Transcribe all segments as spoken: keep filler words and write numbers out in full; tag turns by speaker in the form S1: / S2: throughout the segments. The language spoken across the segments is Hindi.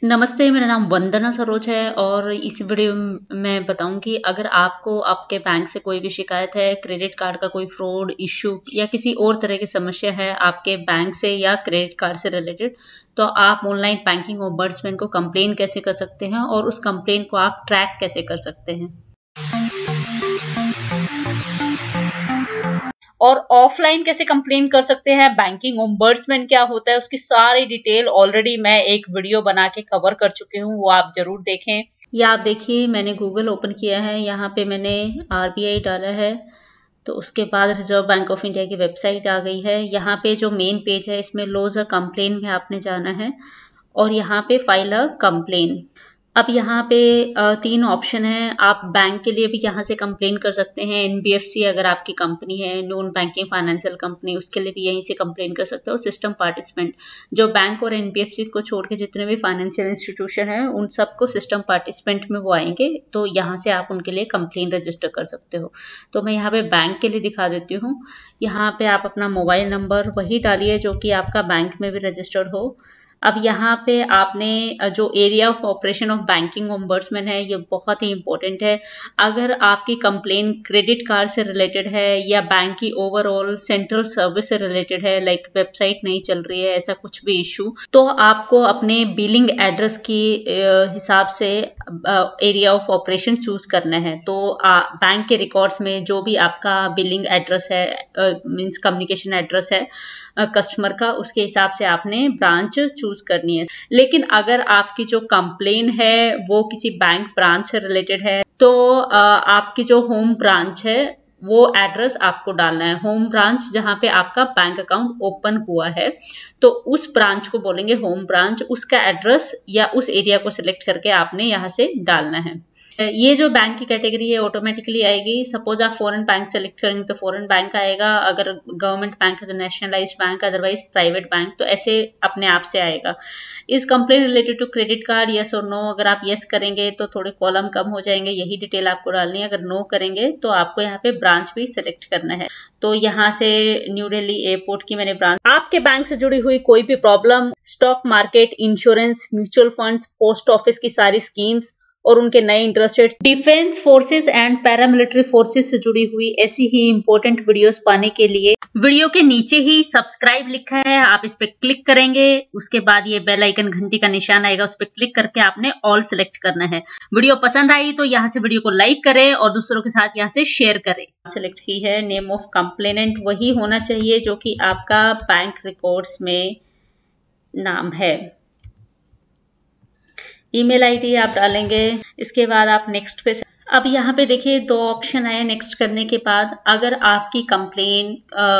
S1: नमस्ते, मेरा नाम वंदना सरोज है और इस वीडियो में मैं बताऊंगी अगर आपको आपके बैंक से कोई भी शिकायत है, क्रेडिट कार्ड का कोई फ्रॉड इश्यू या किसी और तरह की समस्या है आपके बैंक से या क्रेडिट कार्ड से रिलेटेड, तो आप ऑनलाइन बैंकिंग ओम्बड्समैन को कंप्लेन कैसे कर सकते हैं और उस कंप्लेन को आप ट्रैक कैसे कर सकते हैं और ऑफलाइन कैसे कंप्लेन कर सकते हैं। बैंकिंग ओम्बड्समैन क्या होता है उसकी सारी डिटेल ऑलरेडी मैं एक वीडियो बना के कवर कर चुकी हूँ, वो आप जरूर देखें। या आप देखिए, मैंने गूगल ओपन किया है, यहाँ पे मैंने आरबीआई डाला है तो उसके बाद रिजर्व बैंक ऑफ इंडिया की वेबसाइट आ गई है। यहाँ पे जो मेन पेज है इसमें लॉज अ कंप्लेन में आपने जाना है और यहाँ पे फाइल अ कंप्लेन। अब यहाँ पे तीन ऑप्शन है, आप बैंक के लिए भी यहाँ से कंप्लेन कर सकते हैं। एनबीएफसी अगर आपकी कंपनी है, नॉन बैंकिंग फाइनेंशियल कंपनी, उसके लिए भी यहीं से कंप्लेन कर सकते हैं। और सिस्टम पार्टिसिपेंट, जो बैंक और एनबीएफसी को छोड़ के जितने भी फाइनेंशियल इंस्टीट्यूशन है उन सबको सिस्टम पार्टिसिपेंट में वो आएंगे, तो यहाँ से आप उनके लिए कंप्लेन रजिस्टर कर सकते हो। तो मैं यहाँ पे बैंक के लिए दिखा देती हूँ। यहाँ पे आप अपना मोबाइल नंबर वही डालिए जो कि आपका बैंक में भी रजिस्टर्ड हो। अब यहाँ पे आपने जो area of operation of banking ombudsman है ये बहुत ही इंपॉर्टेंट है। अगर आपकी कंप्लेन क्रेडिट कार्ड से रिलेटेड है या बैंक की ओवरऑल सेंट्रल सर्विस से रिलेटेड है, लाइक वेबसाइट नहीं चल रही है, ऐसा कुछ भी इशू, तो आपको अपने बिलिंग एड्रेस की हिसाब से एरिया ऑफ ऑपरेशन चूज करना है। तो बैंक के रिकॉर्ड्स में जो भी आपका बिलिंग एड्रेस है, मीन्स कम्युनिकेशन एड्रेस है कस्टमर का, उसके हिसाब से आपने ब्रांच चूज करनी है। लेकिन अगर आपकी जो कंप्लेन है वो किसी बैंक ब्रांच से रिलेटेड है तो आपकी जो होम ब्रांच है वो एड्रेस आपको डालना है। होम ब्रांच जहां पे आपका बैंक अकाउंट ओपन हुआ है तो उस ब्रांच को बोलेंगे होम ब्रांच। उसका एड्रेस या उस एरिया को सिलेक्ट करके आपने यहाँ से डालना है। ये जो बैंक की कैटेगरी है ऑटोमेटिकली आएगी। सपोज आप फॉरेन बैंक सेलेक्ट करेंगे तो फॉरेन बैंक आएगा, अगर गवर्नमेंट बैंक है तो nationalised bank, otherwise private bank, तो ऐसे अपने आप से आएगा। इस complain related to credit card yes और नो, अगर आप यस करेंगे तो थोड़े कॉलम कम हो जाएंगे, यही डिटेल आपको डालनी है। अगर नो करेंगे तो आपको यहाँ पे ब्रांच भी सिलेक्ट करना है। तो यहाँ से न्यू दिल्ली एयरपोर्ट की मैंने ब्रांच। आपके बैंक से जुड़ी हुई कोई भी problem, stock market, insurance, mutual funds, post office की सारी स्कीम्स और उनके नए interest rate, defence forces and paramilitary forces से जुड़ी हुई ऐसी ही इंपॉर्टेंट वीडियोस पाने के लिए वीडियो के नीचे ही सब्सक्राइब लिखा है, आप इस पे क्लिक करेंगे। उसके बाद ये बेल आइकन घंटी का निशान आएगा, उस पे क्लिक करके आपने ऑल सिलेक्ट करना है। वीडियो पसंद आई तो यहाँ से वीडियो को लाइक करें और दूसरों के साथ यहाँ से शेयर करें। सिलेक्ट की है नेम ऑफ कंप्लेनेंट, वही होना चाहिए जो कि आपका बैंक रिकॉर्ड्स में नाम है। ईमेल आईडी आप डालेंगे। इसके बाद आप नेक्स्ट पे। अब यहाँ पे देखिए दो ऑप्शन आए नेक्स्ट करने के बाद। अगर आपकी कंप्लेन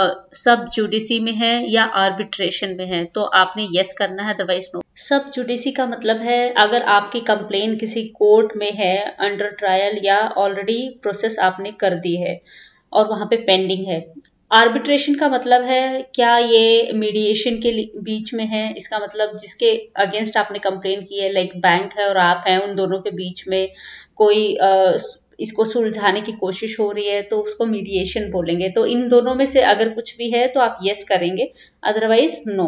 S1: सब जुडिसी में है या आर्बिट्रेशन में है तो आपने यस करना है, अदरवाइज नो। सब जुडिसी का मतलब है अगर आपकी कंप्लेन किसी कोर्ट में है, अंडर ट्रायल या ऑलरेडी प्रोसेस आपने कर दी है और वहां पे पेंडिंग है। आर्बिट्रेशन का मतलब है क्या ये मीडिएशन के बीच में है, इसका मतलब जिसके अगेंस्ट आपने कंप्लेन की है, लाइक बैंक है और आप हैं, उन दोनों के बीच में कोई आ, इसको सुलझाने की कोशिश हो रही है तो उसको मीडिएशन बोलेंगे। तो इन दोनों में से अगर कुछ भी है तो आप यस करेंगे, अदरवाइज नो।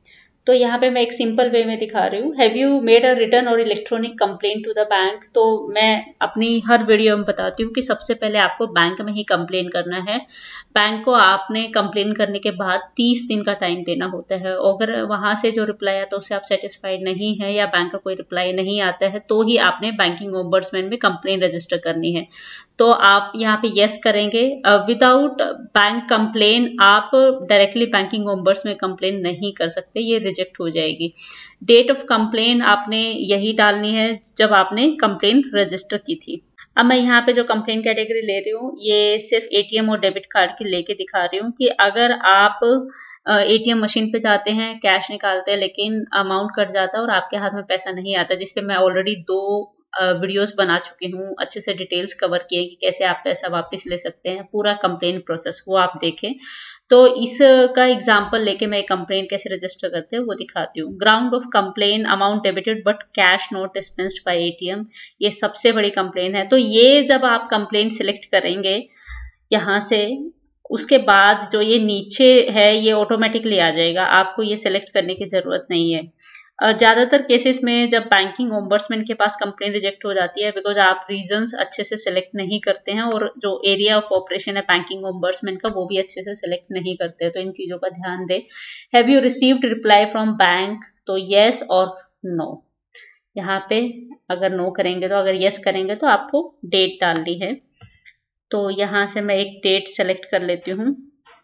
S1: तो यहाँ पे मैं एक सिंपल वे में दिखा रही हूँ। Have you made a return और electronic complaint to the bank. तो मैं अपनी हर वीडियो में बताती हूँ कि सबसे पहले आपको बैंक में ही कंप्लेन करना है। बैंक को आपने कंप्लेन करने के बाद तीस दिन का टाइम देना होता है। अगर वहां से जो रिप्लाई आता है उससे आप सेटिस्फाइड नहीं है या बैंक का कोई रिप्लाई नहीं आता है तो ही आपने बैंकिंग ओम्बड्समैन में कंप्लेन रजिस्टर करनी है। तो आप यहाँ पे यस करेंगे। विदाउट बैंक कंप्लेन आप डायरेक्टली बैंकिंग ओम्बड्स में कंप्लेन नहीं कर सकते, ये रिजेक्ट हो जाएगी। डेट ऑफ कंप्लेन आपने यही डालनी है जब आपने कंप्लेन रजिस्टर की थी। अब मैं यहाँ पे जो कंप्लेन कैटेगरी ले रही हूँ ये सिर्फ एटीएम और डेबिट कार्ड की लेके दिखा रही हूँ कि अगर आप एटीएम मशीन पे जाते हैं, कैश निकालते हैं लेकिन अमाउंट कट जाता है और आपके हाथ में पैसा नहीं आता, जिसपे मैं ऑलरेडी दो वीडियोस बना चुकी हूँ, अच्छे से डिटेल्स कवर किए कि कैसे आप पैसा वापस ले सकते हैं, पूरा कंप्लेन प्रोसेस वो आप देखें। तो इसका एग्जांपल लेके मैं कंप्लेन कैसे रजिस्टर करते हैं वो दिखाती हूँ। Ground of complain, amount debited but cash not dispensed by ATM, ये सबसे बड़ी कंप्लेन है। तो ये जब आप कंप्लेन सिलेक्ट करेंगे यहाँ से, उसके बाद जो ये नीचे है ये ऑटोमेटिकली आ जाएगा, आपको ये सिलेक्ट करने की जरूरत नहीं है। ज़्यादातर केसेस में जब बैंकिंग ओम्बड्समैन के पास कंप्लेन रिजेक्ट हो जाती है बिकॉज आप रीजंस अच्छे से सिलेक्ट नहीं करते हैं और जो एरिया ऑफ ऑपरेशन है बैंकिंग ओम्बड्समैन का वो भी अच्छे से सिलेक्ट नहीं करते हैं, तो इन चीज़ों का ध्यान दें। Have you received reply from bank, तो येस और नो। यहाँ पे अगर नो करेंगे तो, अगर येस करेंगे तो आपको डेट डालनी है। तो यहाँ से मैं एक डेट सेलेक्ट कर लेती हूँ,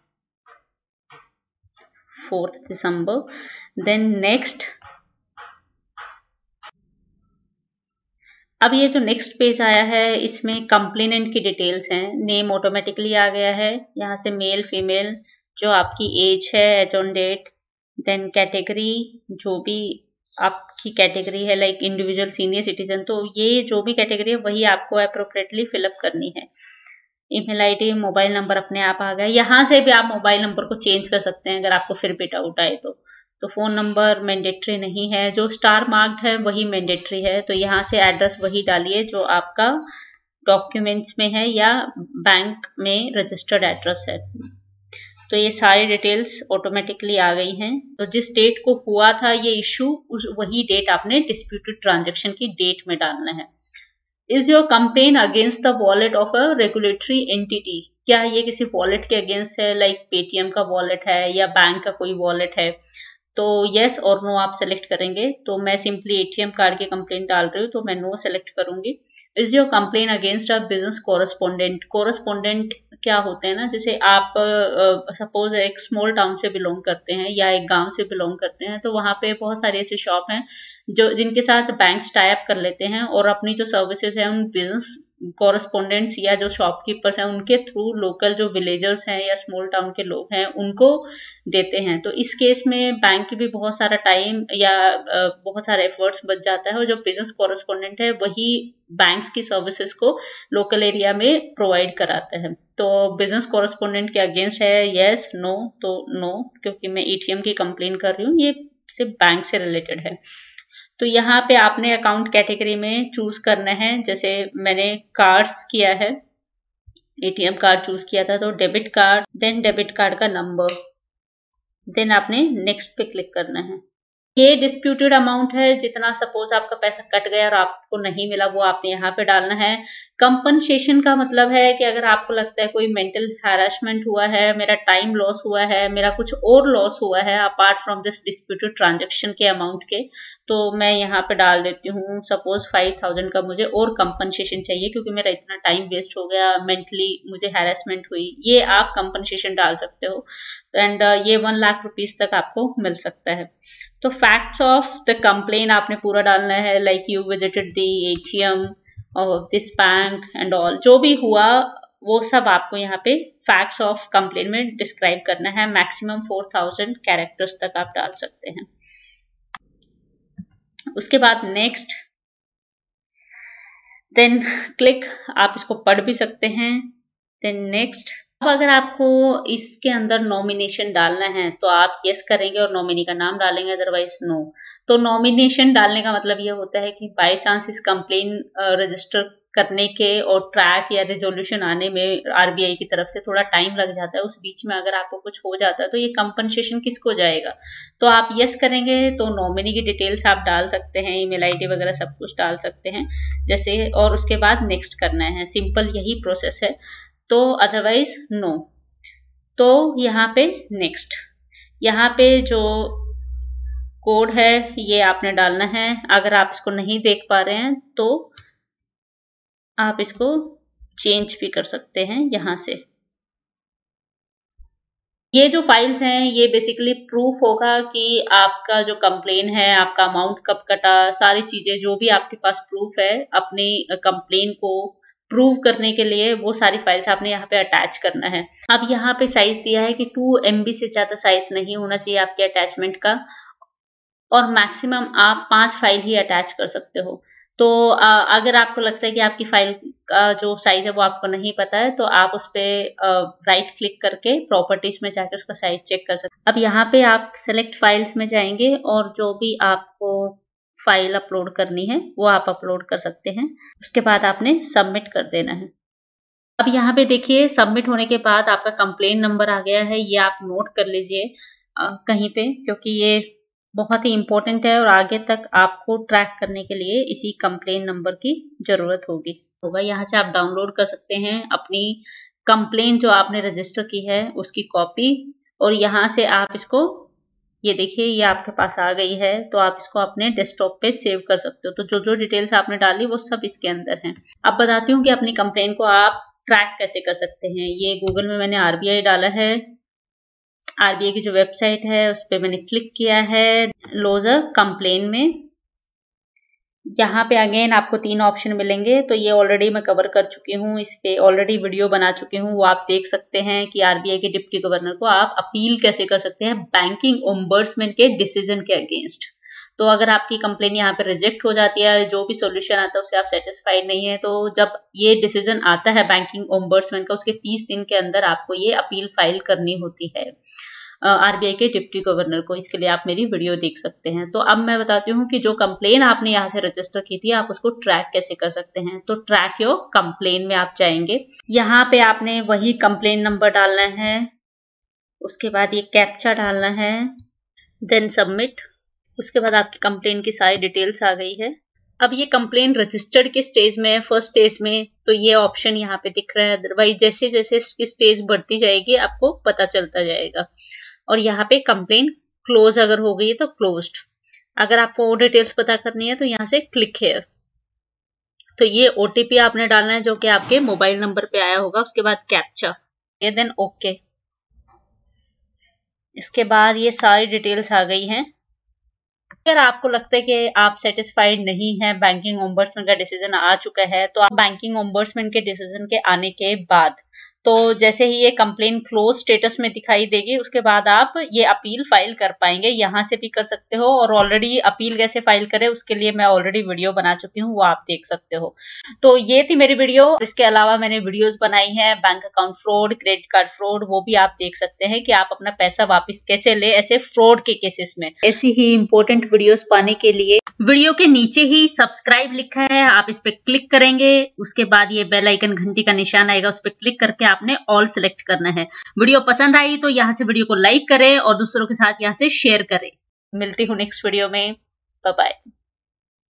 S1: फोर्थ दिसंबर। Then next. अब ये जो नेक्स्ट पेज आया है इसमें कंप्लेनेंट की डिटेल्स हैं। नेम ऑटोमेटिकली आ गया है, यहाँ से मेल फीमेल, जो आपकी एज है, age on date, then category, जो भी आपकी कैटेगरी है लाइक इंडिविजुअल, सीनियर सिटीजन, तो ये जो भी कैटेगरी है वही आपको अप्रोप्रिएटली फिलअप करनी है। ईमेल आईडी, मोबाइल नंबर अपने आप आ गया। यहाँ से भी आप मोबाइल नंबर को चेंज कर सकते हैं अगर आपको फिर भी डाउट आए तो। तो फोन नंबर मैंडेटरी नहीं है, जो स्टार मार्क्ड है वही मैंडेटरी है। तो यहाँ से एड्रेस वही डालिए जो आपका डॉक्यूमेंट्स में है या बैंक में रजिस्टर्ड एड्रेस है। तो ये सारी डिटेल्स ऑटोमेटिकली आ गई हैं। तो जिस डेट को हुआ था ये इशू, उस वही डेट आपने डिस्प्यूटेड ट्रांजैक्शन की डेट में डालना है। Is your complain against the wallet of a regulatory entity, क्या ये किसी वॉलेट के अगेंस्ट है, लाइक पेटीएम का वॉलेट है या बैंक का कोई वॉलेट है। तो येस और नो आप सेलेक्ट करेंगे। तो मैं सिंपली एटीएम कार्ड की कंप्लेन डाल रही हूँ तो मैं नो सेलेक्ट करूंगी। Is your complain against a business correspondent, correspondent क्या होते हैं ना, जैसे आप सपोज uh, एक स्मॉल टाउन से बिलोंग करते हैं या एक गांव से बिलोंग करते हैं, तो वहां पे बहुत सारे ऐसे शॉप हैं जो जिनके साथ बैंक्स टाई अप कर लेते हैं और अपनी जो सर्विसेज है उन बिजनेस कॉरेस्पोंडेंट्स या जो शॉपकीपर्स हैं उनके थ्रू लोकल जो विलेजर्स हैं या स्मॉल टाउन के लोग हैं उनको देते हैं। तो इस केस में बैंक की भी बहुत सारा टाइम या बहुत सारे एफर्ट्स बच जाता है और जो बिजनेस कॉरेस्पोंडेंट है वही बैंक्स की सर्विसेज को लोकल एरिया में प्रोवाइड कराते हैं। तो बिजनेस कॉरेस्पोंडेंट के अगेंस्ट है येस नो, तो नो, क्योंकि मैं एटीएम की कंप्लेन कर रही हूँ, ये सिर्फ बैंक से रिलेटेड है। तो यहाँ पे आपने अकाउंट कैटेगरी में चूज करना है, जैसे मैंने कार्ड्स किया है, एटीएम कार्ड चूज किया था तो debit card, then debit card का नंबर, देन आपने नेक्स्ट पे क्लिक करना है। ये डिस्प्यूटेड अमाउंट है, जितना सपोज आपका पैसा कट गया और आपको नहीं मिला वो आपने यहाँ पे डालना है। कंपनसेशन का मतलब है कि अगर आपको लगता है कोई मेंटल हैरेसमेंट हुआ है, मेरा टाइम लॉस हुआ है, मेरा कुछ और लॉस हुआ है apart from this disputed transaction के अमाउंट के, तो मैं यहाँ पे डाल देती हूँ सपोज फाइव थाउजेंड का मुझे और कंपनसेशन चाहिए क्योंकि मेरा इतना टाइम वेस्ट हो गया, मेंटली मुझे हैरेसमेंट हुई, ये आप कंपनसेशन डाल सकते हो। एंड uh, ये वन लाख रुपीज तक आपको मिल सकता है। तो फैक्ट्स ऑफ द कंप्लेन आपने पूरा डालना है, like you visited the ATM of this bank and all, जो भी हुआ वो सब आपको यहाँ पे फैक्ट्स ऑफ कंप्लेन में डिस्क्राइब करना है। मैक्सिमम फोर थाउजेंड कैरेक्टर्स तक आप डाल सकते हैं। उसके बाद नेक्स्ट, देन क्लिक, आप इसको पढ़ भी सकते हैं, देन नेक्स्ट। अब अगर आपको इसके अंदर नॉमिनेशन डालना है तो आप यस करेंगे और नॉमिनी का नाम डालेंगे, अदरवाइज नो। तो नॉमिनेशन डालने का मतलब ये होता है कि बाय चांस इस कंप्लेन रजिस्टर करने के और ट्रैक या रिजोल्यूशन आने में आरबीआई की तरफ से थोड़ा टाइम लग जाता है, उस बीच में अगर आपको कुछ हो जाता है तो ये कंपनसेशन किसको जाएगा। तो आप यस करेंगे तो नॉमिनी की डिटेल्स आप डाल सकते हैं, ईमेल आईडी वगैरह सब कुछ डाल सकते हैं जैसे, और उसके बाद नेक्स्ट करना है, सिंपल यही प्रोसेस है। तो अदरवाइज नो। तो यहाँ पे नेक्स्ट, यहाँ पे जो कोड है ये आपने डालना है। अगर आप इसको नहीं देख पा रहे हैं तो आप इसको चेंज भी कर सकते हैं यहाँ से। ये जो फाइल्स हैं ये बेसिकली प्रूफ होगा कि आपका जो कंप्लेन है, आपका अमाउंट कब कटा, सारी चीजें जो भी आपके पास प्रूफ है अपनी कंप्लेन को प्रूव करने के लिए, वो सारी फाइल्स आपने यहाँ पे अटैच करना है। अब यहाँ पे साइज दिया है कि टू एमबी से ज्यादा साइज नहीं होना चाहिए आपके अटैचमेंट का, और मैक्सिमम आप पांच फाइल ही अटैच कर सकते हो। तो अगर आपको लगता है कि आपकी फाइल का जो साइज है वो आपको नहीं पता है तो आप उस पर राइट क्लिक करके प्रॉपर्टीज में जाकर उसका साइज चेक कर सकते हैं। अब यहाँ पे आप सेलेक्ट फाइल्स में जाएंगे और जो भी आपको फाइल अपलोड करनी है वो आप अपलोड कर सकते हैं। उसके बाद आपने सबमिट कर देना है। अब यहाँ पे देखिए सबमिट होने के बाद आपका कंप्लेन नंबर आ गया है, ये आप नोट कर लीजिए कहीं पे, क्योंकि ये बहुत ही इंपॉर्टेंट है और आगे तक आपको ट्रैक करने के लिए इसी कंप्लेन नंबर की जरूरत होगी होगा यहाँ से आप डाउनलोड कर सकते हैं अपनी कंप्लेन जो आपने रजिस्टर की है उसकी कॉपी, और यहाँ से आप इसको, ये देखिए ये आपके पास आ गई है, तो आप इसको अपने डेस्कटॉप पे सेव कर सकते हो। तो जो जो डिटेल्स आपने डाली वो सब इसके अंदर हैं। अब बताती हूँ कि अपनी कंप्लेन को आप ट्रैक कैसे कर सकते हैं। ये गूगल में मैंने आरबीआई डाला है, आरबीआई की जो वेबसाइट है उस पर मैंने क्लिक किया है, लॉज अ कंप्लेन में। यहाँ पे अगेन आपको तीन ऑप्शन मिलेंगे, तो ये ऑलरेडी मैं कवर कर चुकी हूँ, इस पे ऑलरेडी वीडियो बना चुकी हूँ, वो आप देख सकते हैं कि आरबीआई के डिप्टी गवर्नर को आप अपील कैसे कर सकते हैं बैंकिंग ओम्बड्समैन के डिसीजन के अगेंस्ट। तो अगर आपकी कंप्लेन यहाँ पे रिजेक्ट हो जाती है, जो भी सॉल्यूशन आता है उससे आप सेटिस्फाइड नहीं है, तो जब ये डिसीजन आता है बैंकिंग ओम्बड्समैन का, उसके तीस दिन के अंदर आपको ये अपील फाइल करनी होती है आरबीआई के डिप्टी गवर्नर को। इसके लिए आप मेरी वीडियो देख सकते हैं। तो अब मैं बताती हूँ कि जो कंप्लेन आपने यहाँ से रजिस्टर की थी आप उसको ट्रैक कैसे कर सकते हैं। तो ट्रैक योर कंप्लेन में आप जाएंगे, यहाँ पे आपने वही कंप्लेन नंबर डालना है, उसके बाद ये कैप्चा डालना है, देन सबमिट। उसके बाद आपकी कंप्लेन की सारी डिटेल्स आ गई है। अब ये कंप्लेन रजिस्टर्ड के स्टेज में है, फर्स्ट स्टेज में, तो ये ऑप्शन यहाँ पे दिख रहा है। अदरवाइज जैसे जैसे इसकी स्टेज बढ़ती जाएगी आपको पता चलता जाएगा। और यहाँ पे कंप्लेन क्लोज अगर हो गई है तो क्लोज्ड। अगर आपको और डिटेल्स पता करनी है तो यहाँ से क्लिक हियर। तो ये ओटीपी आपने डालना है जो कि आपके मोबाइल नंबर पे आया होगा, उसके बाद कैप्चा, देन ओके। इसके बाद ये सारी डिटेल्स आ गई हैं। अगर आपको लगता है कि आप सेटिस्फाइड नहीं है, बैंकिंग ओम्बड्समैन का डिसीजन आ चुका है, तो आप बैंकिंग ओम्बड्समैन के डिसीजन के आने के बाद, तो जैसे ही ये कंप्लेन क्लोज स्टेटस में दिखाई देगी उसके बाद आप ये अपील फाइल कर पाएंगे। यहाँ से भी कर सकते हो, और ऑलरेडी अपील कैसे फाइल करें उसके लिए मैं ऑलरेडी वीडियो बना चुकी हूँ, वो आप देख सकते हो। तो ये थी मेरी वीडियो। इसके अलावा मैंने वीडियोस बनाई है bank account fraud, credit card fraud, वो भी आप देख सकते हैं कि आप अपना पैसा वापस कैसे ले ऐसे फ्रॉड के केसेस में। ऐसी ही इंपॉर्टेंट वीडियोस पाने के लिए वीडियो के नीचे ही सब्सक्राइब लिखा है, आप इस पे क्लिक करेंगे, उसके बाद ये बेल आइकन घंटी का निशान आएगा, उस पर क्लिक करके आपने ऑल सेलेक्ट करना है। वीडियो पसंद आई तो यहाँ से वीडियो को लाइक करें और दूसरों के साथ यहाँ से शेयर करें। मिलती हूँ नेक्स्ट वीडियो में, बाय बाय।